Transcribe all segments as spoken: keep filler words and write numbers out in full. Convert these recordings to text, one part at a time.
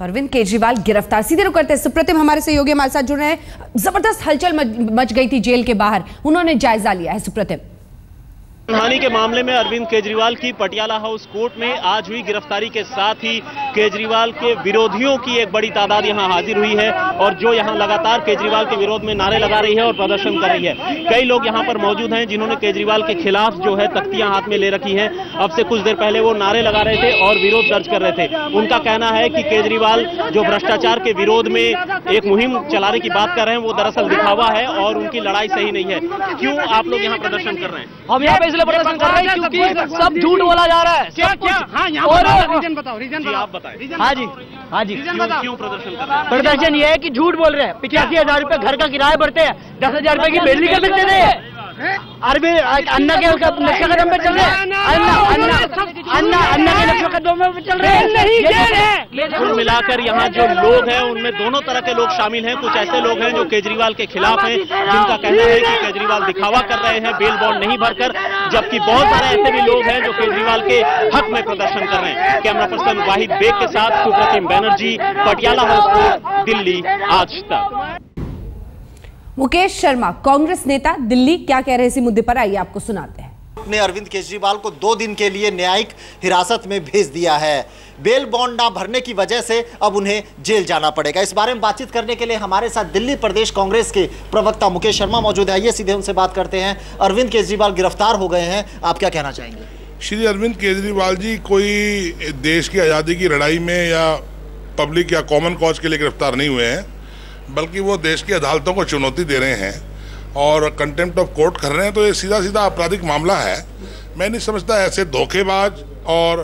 अरविंद केजरीवाल गिरफ्तार। सीधे रुक करते हैं सुप्रतिम हमारे सहयोगी हमारे साथ जुड़ रहे हैं। जबरदस्त हलचल मच गई थी जेल के बाहर, उन्होंने जायजा लिया है। सुप्रतिम, मानहानि के मामले में अरविंद केजरीवाल की पटियाला हाउस कोर्ट में आज हुई गिरफ्तारी के साथ ही केजरीवाल के विरोधियों की एक बड़ी तादाद यहां हाजिर हुई है और जो यहां लगातार केजरीवाल के विरोध में नारे लगा रही है और प्रदर्शन कर रही है। कई लोग यहां पर मौजूद हैं जिन्होंने केजरीवाल के खिलाफ जो है तख्तियां हाथ में ले रखी हैं। अब से कुछ देर पहले वो नारे लगा रहे थे और विरोध दर्ज कर रहे थे। उनका कहना है कि केजरीवाल जो भ्रष्टाचार के विरोध में एक मुहिम चलाने की बात कर रहे हैं वो दरअसल दिखावा है और उनकी लड़ाई सही नहीं है। क्यों आप लोग यहाँ प्रदर्शन कर रहे हैं? हम यहाँ पे इसलिए प्रदर्शन कर रहे हैं क्योंकि सब झूठ बोला जा रहा है। क्या क्या? हाँ, यहाँ और रीजन बताओ, रीजन जी आप बताएं। हाँ जी, हाँ जी, क्यों, क्यों प्रदर्शन कर रहे हैं? प्रदर्शन ये है कि झूठ बोल रहे हैं। पिचासी हजार रूपए घर का किराया भरते हैं, दस हजार रूपए की बिजली कर सकते थे। अरबी अन्ना के नक्शा कदम पे चल रहे हैं, अन्ना अन्ना अन्ना अन्ना के नक्शा कदम पे चल रहे हैं। कुल मिलाकर यहाँ जो लोग हैं उनमें दोनों तरह के लोग शामिल हैं। कुछ ऐसे लोग हैं जो केजरीवाल के खिलाफ हैं, जिनका कहना है कि केजरीवाल दिखावा कर रहे हैं बेल बॉन्ड नहीं भरकर, जबकि बहुत सारे ऐसे भी लोग हैं जो केजरीवाल के हक में प्रदर्शन कर रहे हैं। कैमरा पर्सन वाहिद बेग के साथ सुप्रतिम बैनर्जी, पटियाला हाउस कोर्ट, दिल्ली, आज तक। मुकेश शर्मा, कांग्रेस नेता, दिल्ली, क्या कह रहे हैं इसी मुद्दे पर, आइए आपको सुनाते हैं। ने अरविंद केजरीवाल को दो दिन के लिए न्यायिक हिरासत में भेज दिया है। बेल बॉन्ड ना भरने की वजह से अब उन्हें जेल जाना पड़ेगा। इस बारे में बातचीत करने के लिए हमारे साथ दिल्ली प्रदेश कांग्रेस के प्रवक्ता मुकेश शर्मा मौजूद है। आइए सीधे उनसे बात करते हैं। अरविंद केजरीवाल गिरफ्तार हो गए हैं, आप क्या कहना चाहेंगे? श्री अरविंद केजरीवाल जी कोई देश की आज़ादी की लड़ाई में या पब्लिक या कॉमन कॉज के लिए गिरफ्तार नहीं हुए हैं, बल्कि वो देश की अदालतों को चुनौती दे रहे हैं और कंटेम्प्ट ऑफ कोर्ट कर रहे हैं। तो ये सीधा सीधा आपराधिक मामला है। मैं नहीं समझता ऐसे धोखेबाज और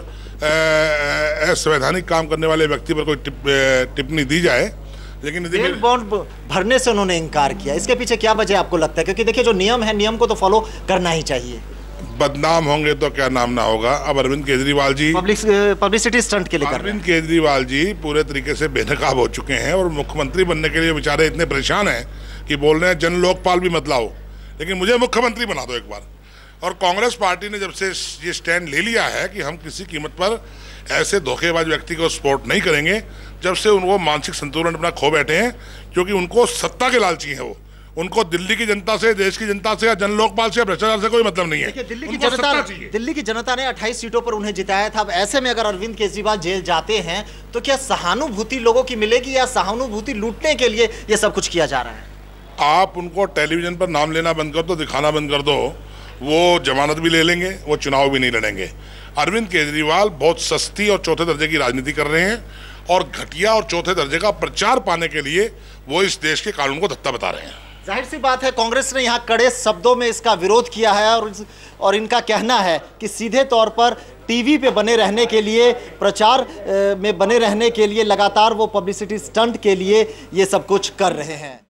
असंवैधानिक काम करने वाले व्यक्ति पर कोई टिप, टिप्पणी दी जाए। लेकिन बेल बॉन्ड भरने से उन्होंने इनकार किया, इसके पीछे क्या वजह आपको लगता है? क्योंकि देखिए जो नियम है, नियम को तो फॉलो करना ही चाहिए। बदनाम होंगे तो क्या नाम ना होगा। अब अरविंद केजरीवाल जी पब्लिसिटी स्टंट के लिए अरविंद केजरीवाल जी पूरे तरीके से बेनकाब हो चुके हैं और मुख्यमंत्री बनने के लिए बेचारे इतने परेशान हैं कि बोल रहे हैं जन लोकपाल भी मत लाओ, लेकिन मुझे मुख्यमंत्री बना दो एक बार। और कांग्रेस पार्टी ने जब से ये स्टैंड ले लिया है कि हम किसी कीमत पर ऐसे धोखेबाज व्यक्ति को सपोर्ट नहीं करेंगे, जब से उनको मानसिक संतुलन अपना खो बैठे हैं, क्योंकि उनको सत्ता के लालची हैं। वो उनको दिल्ली की जनता से, देश की जनता से या जन लोकपाल से या भ्रष्टाचार से कोई मतलब नहीं है। दिल्ली की जनता दिल्ली की जनता ने अट्ठाईस सीटों पर उन्हें जिताया था। अब ऐसे में अगर अरविंद केजरीवाल जेल जाते हैं तो क्या सहानुभूति लोगों की मिलेगी या सहानुभूति लूटने के लिए ये सब कुछ किया जा रहा है? आप उनको टेलीविजन पर नाम लेना बंद कर दो, दिखाना बंद कर दो, वो जमानत भी ले लेंगे, वो चुनाव भी नहीं लड़ेंगे। अरविंद केजरीवाल बहुत सस्ती और चौथे दर्जे की राजनीति कर रहे हैं और घटिया और चौथे दर्जे का प्रचार पाने के लिए वो इस देश के कानून को धत्ता बता रहे हैं। जाहिर सी बात है कांग्रेस ने यहाँ कड़े शब्दों में इसका विरोध किया है और और इनका कहना है कि सीधे तौर पर टीवी पे बने रहने के लिए, प्रचार में बने रहने के लिए लगातार वो पब्लिसिटी स्टंट के लिए ये सब कुछ कर रहे हैं।